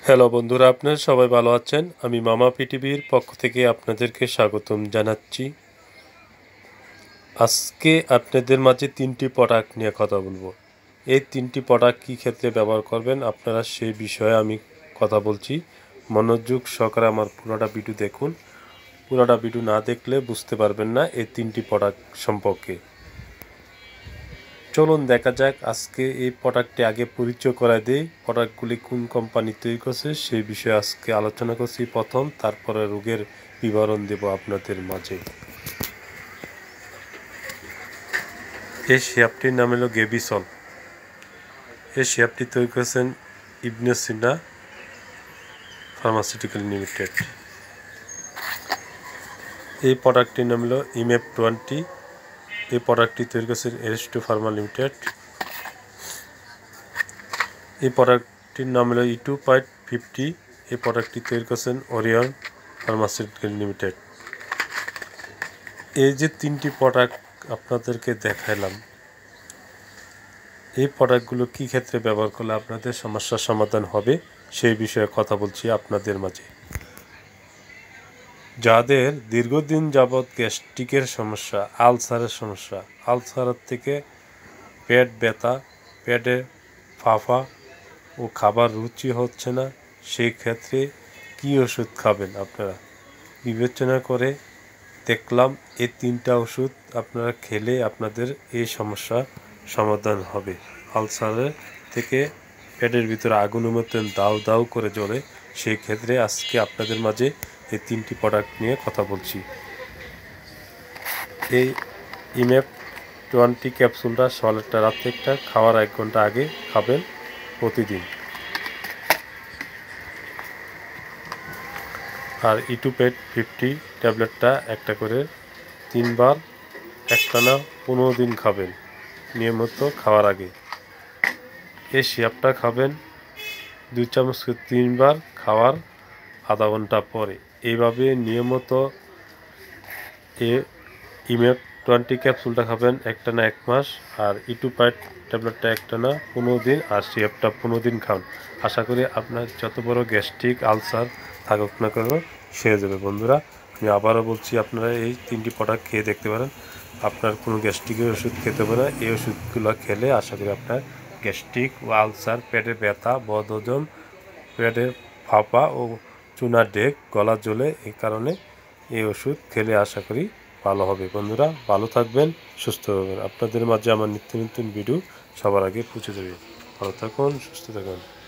Hello বন্ধুরা, আপনারা সবাই ভালো আছেন? আমি মামা পিটিভির পক্ষ থেকে আপনাদেরকে স্বাগতম জানাচ্ছি। আজকে আপনাদের মাঝে 3টি প্রোডাক্ট নিয়ে কথা বলবো। এই 3টি প্রোডাক্ট কী ক্ষেত্রে ব্যবহার করবেন আপনারা সেই বিষয়ে আমি কথা বলছি। মনোযোগ সহকারে আমার পুরোটা ভিডিও দেখুন। পুরোটা ভিডিও না দেখলে বুঝতে পারবেন না এই 3টি প্রোডাক্ট সম্পর্কে। চলুন দেখা যাক আজকে এই প্রোডাক্টটি আগে পরিচয় করায় দিই। প্রোডাক্টগুলি কোন কোম্পানি তৈরি করছে সেই বিষয়ে আজকে আলোচনা করছি প্রথম, তারপরে রোগের বিবরণ দেব আপনাদের মাঝে। এই শেয়াপটির নাম হলো গেবিসল। এই শেয়াপটি তৈরি করেছেন ইবনে সিনা ফার্মাসিউটিক্যাল লিমিটেড। এই প্রোডাক্টটির নাম হলো ইমেপ 20। এই প্রোডাক্টটি তৈরি করেছেন এরিস্টো ফার্মা লিমিটেড। এই প্রোডাক্টটির নাম হলো E2.50। এই প্রোডাক্টটি তৈরি করেছেন ওরিয়ন ফার্মাসিউটিক্যাল লিমিটেড। এই যে 3টি প্রোডাক্ট আপনাদেরকে দেখালাম, এই প্রোডাক্টগুলো কী ক্ষেত্রে ব্যবহার করলে আপনাদের সমস্যার সমাধান হবে সেই বিষয়ে কথা বলছি আপনাদের মাঝে। যাদের দীর্ঘদিন যাবৎ গ্যাস্ট্রিকের সমস্যা, আলসারের সমস্যা, আলসারের থেকে পেট ব্যথা, পেটে ফাঁপা ও খাবার রুচি হচ্ছে না, সেই ক্ষেত্রে কী ওষুধ খাবেন আপনারা বিবেচনা করে দেখলাম এই 3টা ওষুধ আপনারা খেলে আপনাদের এই সমস্যা সমাধান হবে। আলসারের থেকে পেটের ভিতরে আগুনের মতন দাউ দাউ করে জ্বলে, সেই ক্ষেত্রে আজকে আপনাদের মাঝে এই 3টি প্রোডাক্ট নিয়ে কথা বলছি। এই ইমেপ 20 ক্যাপসুলটা সকাল একটা রাত্রে একটা, খাওয়ার 1 ঘন্টা আগে খাবেন প্রতিদিন। আর E2.50 ট্যাবলেটটা একটা করে 3 বার একটানা 15 দিন খাবেন নিয়মিত খাওয়ার আগে। এই সিরাপটা খাবেন 2 চামচ 3 বার খাওয়ার আধা ঘন্টা পরে। এইভাবে নিয়মিত ইমেপ 20 ক্যাপসুলটা খাবেন একটানা 1 মাস, আর E2 ট্যাবলেটটা একটানা 15 দিন, আর সিরাপটা 15 দিন খান। আশা করি আপনার যত বড় গ্যাস্ট্রিক আলসার থাকুক না কেন সেরে যাবে। বন্ধুরা, আমি আবারও বলছি, আপনারা এই 3টি প্রোডাক্ট খেয়ে দেখতে পারেন। আপনার কোনো গ্যাস্ট্রিকের ওষুধ খেতে পারে, এই ওষুধগুলো খেলে আশা করি আপনার গ্যাস্ট্রিক ও আলসার, পেটে ব্যথা, বদহজম, পেটে ফাঁপা ও চুনা ডেক, গলা জ্বলে, এই কারণে এই ওষুধ খেলে আশা করি ভালো হবে। বন্ধুরা, ভালো থাকবেন, সুস্থ থাকবেন। আপনাদের মাঝে আমার নিত্য নতুন ভিডিও সবার আগে পৌঁছে যাবে। ভালো থাকুন, সুস্থ থাকুন।